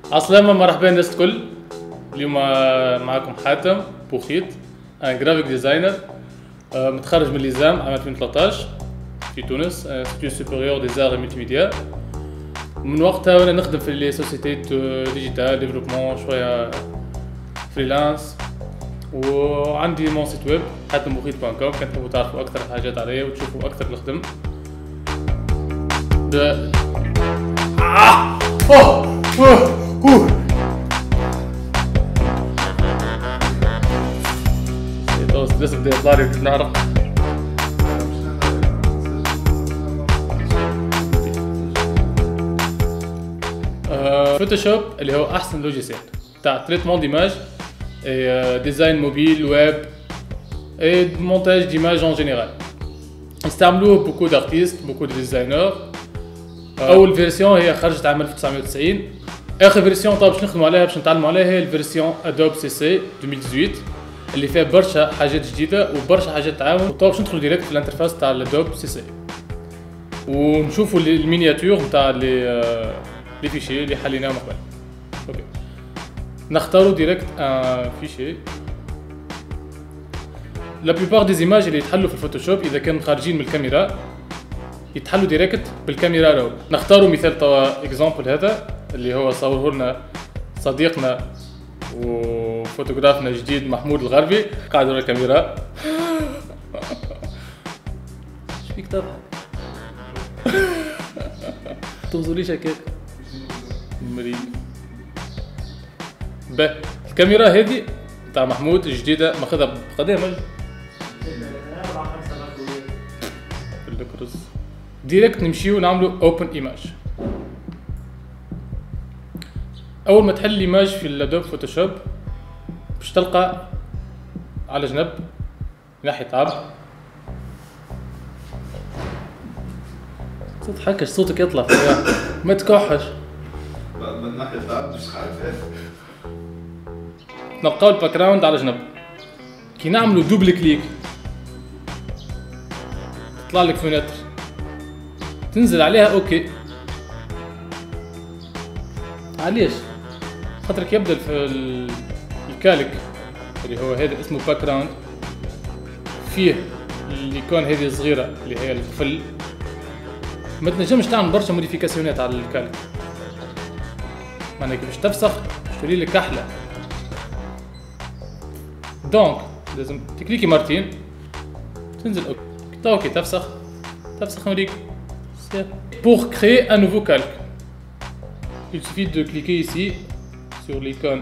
عسلامة، مرحبا الناس الكل. اليوم معكم حاتم بوخيت، انا جرافيك ديزاينر متخرج من ليزام عام 2013 في تونس، انستيتيو سوبيريور دي زار ملتي ميديا. من وقتها وانا نخدم في لي سوسيتي ديجيتال ديفلوبمون، شويه فريلانس، وعندي مون سيت ويب حاتمبوخيت.com. كان تحبوا تعرفوا اكثر حاجات عليا وتشوفوا اكثر الخدم. لازم بدي يطلع لي العرق. فوتوشوب اللي هو احسن لوجيسيال تاع تريتمون ديماج، ديزاين موبيل ويب، اي مونتاج ديماج ان جينيرال. يستعملوه بوكو دارتيست، بوكو دي ديزاينر. اول فيرسيون هي خرجت عام 1990. اخر فيرسيون طاب باش نخدموا عليها باش نتعلموا عليها هي الفيرسيون ادوب سي سي 2018 اللي فيها برشا حاجات جديده وبرشا حاجات تعاون. طاب باش ندخلوا ديريكت في الانترفاس تاع الادوب سي سي ونشوفوا المينياتور نتاع لي فيشي اللي حليناهم قبل. اوكي، نختاروا ديريكت ان فيشي. لا بلوبار دي زيماج اللي يتحلوا في الفوتوشوب اذا كانوا خارجين من الكاميرا يتحلوا ديريكت بالكاميرا رو. نختاروا مثال توا اكزامبل هذا اللي هو صوره لنا صديقنا وفوتوغرافنا الجديد محمود الغربي، قاعد ورا الكاميرا. ايش فيك تضحك؟ توصليش هكاك مريض. به الكاميرا هذه تاع محمود الجديده ماخذها بقدام الكروز. ديريكت نمشيو نعملو اوبن ايماج. اول ما تحل الايماج في الادوب فوتوشوب باش تلقى على جنب ناحيه عرض. تضحكش، صوتك يطلع ما تكحش. من ناحيه عرض مش خايف. نلقاو الباك جراوند على جنب. كي نعملو دوبل كليك تطلع لك فيناتر تنزل عليها اوكي. علاش؟ خاطرك يبدا في الكالك اللي هو هذا اسمه باك جراوند، فيه الايكون هذه صغيره اللي هي القفل. ما تنجمش تعمل برشا موديفيكاسيونات على الكالك، معناها كيفاش تفسخ تولي لك احلى. دونك لازم تكليكي مرتين تنزل اوكي. اوكي تفسخ نوريك. Pour créer un nouveau calque, il suffit de cliquer ici sur l'icône.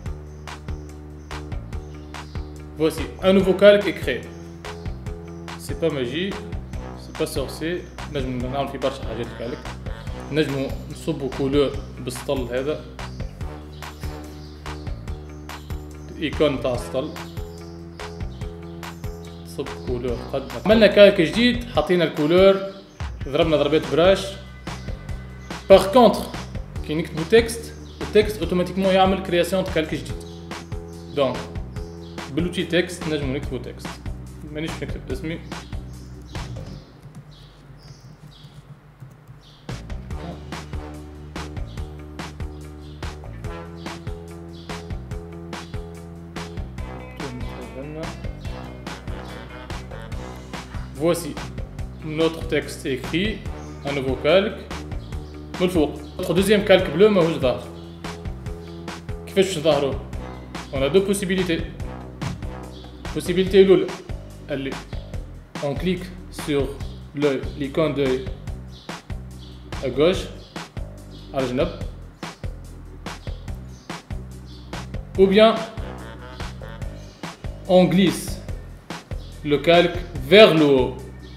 Voici, un nouveau calque est créé. C'est pas magie, c'est pas sorcier. نجم نعمل فيه برشا حاجات الكالك. نجمو نصبو كولور بالسطل هذا، الايكون تاع السطل. صب كولور قد عملنا كالك جديد، حطينا الكولور، ضربنا ضربات براش. باغ كونتر كي نكتبو تكست، التكست اوتوماتيكمون يعمل كرياسيون كالك جديد. دونك بالوتي تكست نجمو نكتبو تكست. مانيش نكتب اسمي، voici notre texte écrit, un nouveau calque. من الفوق notre deuxième calque bleu ماهوش ظاهر. كيفاش باش نظهرو؟ on a deux possibilités. possibilité الأولى اللي on clique sur l'icône d'œil à gauche على الجنب، ou bien on glisse le calque vers le haut.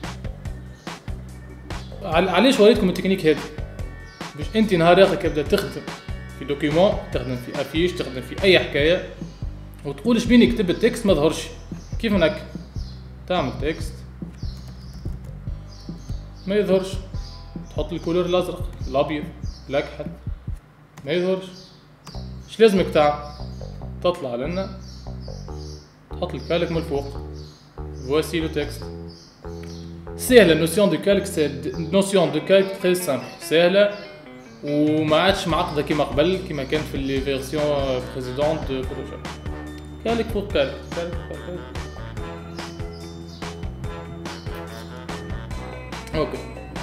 علاش وريتكم التكنيك هذا؟ باش انت نهار اخر كيبدا تخدم في دوكيومون، تخدم في افيش، تخدم في اي حكايه وتقول اش بيني كتب التكست ما ظهرش. كيف هناك تعمل تكست ما يظهرش، تحط الكولور الازرق الابيض الاكحل ما يظهرش. اش لازمك تعمل؟ تطلع لنا تحط الكالك من الفوق. Voici le texte. C'est la notion de calque, c'est une notion de calque très simple. C'est وما عادش معقده كيما قبل كيما كان في لي فيرسيون بريسيدونت دو فوتوشوب. كالك فوق كالك كالك فوق كالك. Ok.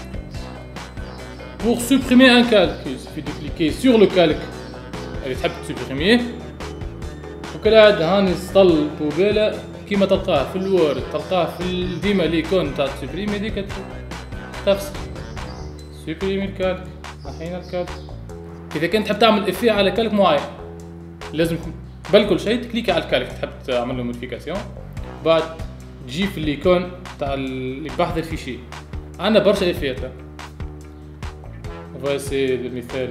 Pour supprimer un calque, il suffit de cliquer sur le calque اللي تحب تسوبريميه. وكالعادة هاني سطل بوبيلة كيما تلقاه في الوورد تلقاه في ديما ليكون تاع تسوبريمي ديك تفصل. سوبريمي الكالك، محينا الكالك. إذا كنت تحب تعمل إفيه على كالك معين لازم قبل كل شيء تكليك على الكالك تحب تعمل له موديفيكاسيون، بعد تجي في الليكون تاع البحث الفيشي. عندنا برشا إفيات. On va essayer de مثال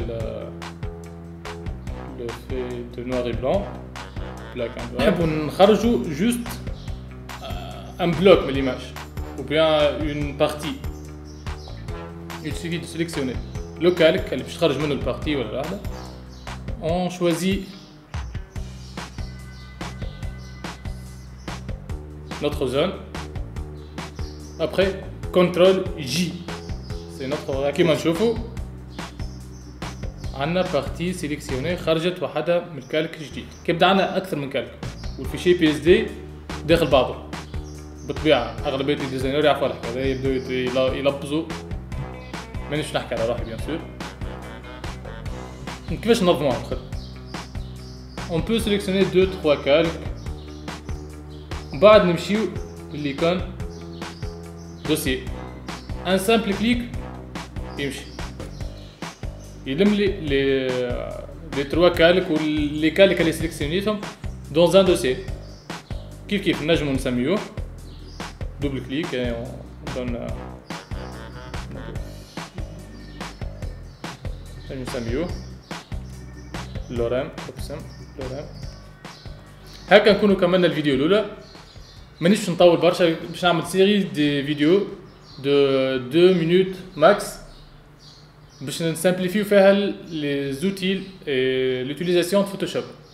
le fait de noir et blanc. نحب نخرجوا juste un bloc من l'image ou bien une partie. Il suffit de sélectionner le calque اللي باش تخرج منه البارتي ولا هذا. On choisit notre zone. Après CTRL J. C'est notre كيما نشوفوا عندنا بارتي سيليكسيوني خرجت وحده من الكالك جديد. كيبدا عندنا اكثر من كالك والفيشي بي اس دي داخل بعضه. بالطبيعه اغلبيه الديزاينر يعرفوا الحكايه هذا، يبداو يلبزوا. مانيش نحكي على روحي بيان سور. كيفاش ننظموها الخدمه؟ اون بو سيليكسيوني 2 3 كالك، بعد نمشيو لليكون دوسي ان سامبل كليك يمشي يلم لي تروا كالك ولي كالك اللي سيليكسيونيتهم دون ان دوسي. كيف نجمو نسميوه دوبل كليك دون نسميوه لورام ابسم لورام. هكا نكونوا كملنا الفيديو الاولى. مانيش نطول برشا باش نعمل سيري دي فيديو دو 2 مينوت ماكس باش نسامبليفيو فيها لي زوتيل اي لوتيليزاسيون دو فوتوشوب.